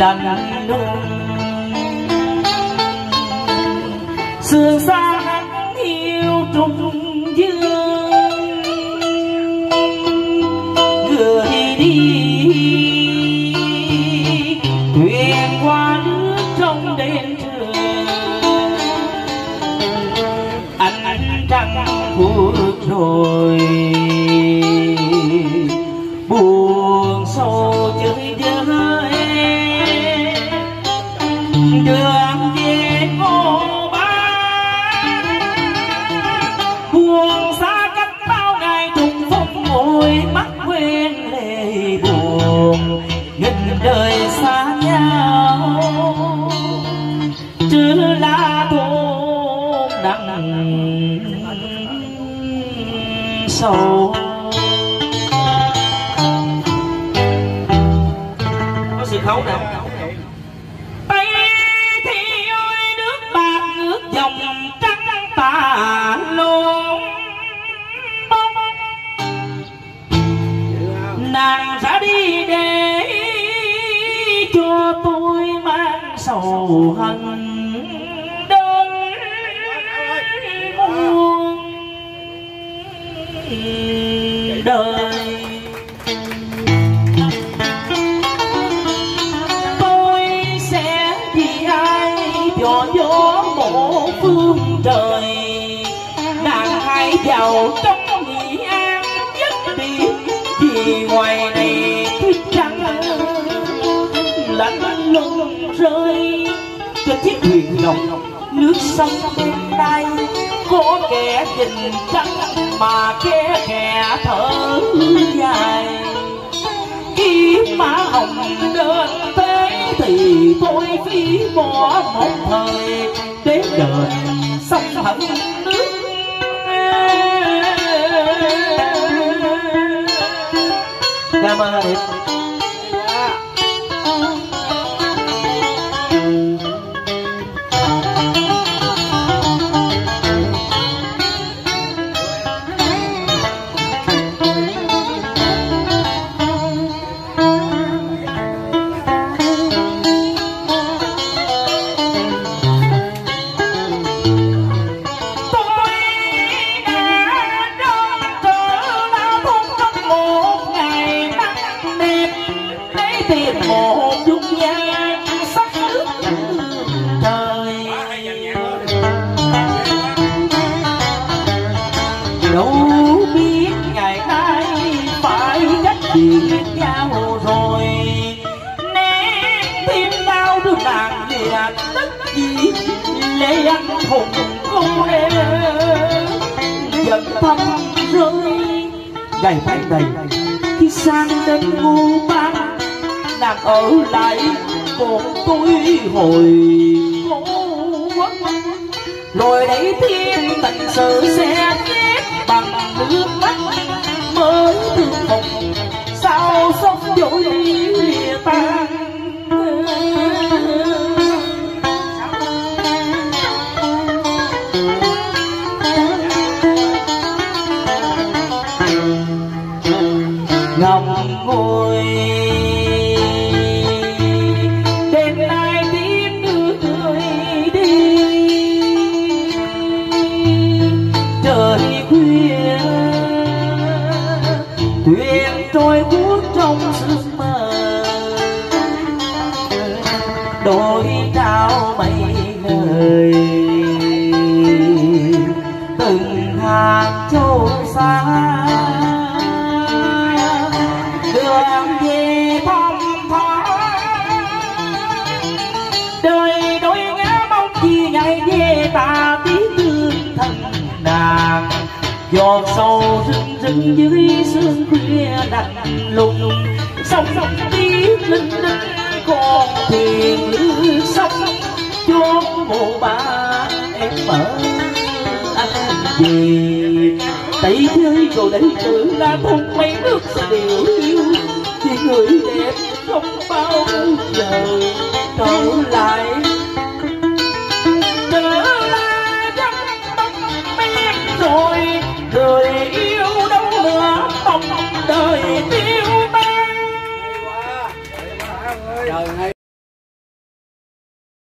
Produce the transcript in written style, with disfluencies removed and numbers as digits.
lạnh lùng sương xa nắng yêu trùng dương gửi đi thuyền qua nước trong đêm trường anh trăng khuất rồi buồn sâu chơi vơi đường về cô ba buồn xa cách bao ngày trùng phong ngồi mắt quên lệ buồn nghìn đời xa nhau chứ là thôn nặng sầu. Có sự khấu nào Tây thì ơi nước bạc nước dòng trắng tà lộn nàng ra đi để cho tôi mang sầu hận đơn muôn đời. Tôi sẽ vì ai dò dỗ một phương trời nàng hãy vào trong nghị an nhất đi vì ngoài này tuyết trắng lạnh lùng rơi cho chiếc thuyền ngọc nước sông bên đây có kẻ nhìn trắng mà kẻ thở dài khi má hồng đơn thế thì tôi phí bỏ một thời để đền sông hận nước. Cảm ơn Điệp. Một chút nhang sắc nước trời đâu biết ngày nay phải cách biệt nhau rồi nén tim đau đớn nàng liệt đất gì lệ anh hùng cô em giận thầm rơi ngày mai đầy khi sang đến ngu ban nàng ở lại một tôi hồi cố rồi đấy thiên tình sự sẽ chết bằng nước mắt mới thương phục sao sông dội lìa tan. Ngọc ngồi thuyền trôi cuốc trong sương mờ đôi trao mây người từng hạt châu xa đường về thăm thoáng đời đôi ngã bóng chi ngày về ta tiếng thương thân nàng giọt sâu rưng rưng dưới sương khuya lạnh lùng sông sông tiếc linh linh con thuyền lướt sông chốn mộ ba em ở anh về tẩy chơi rồi đấy tự là thùng mấy nước sẽ đều yêu thì người đẹp không bao giờ trở lại rồi đời yêu đâu nữa mong đời tiêu tan.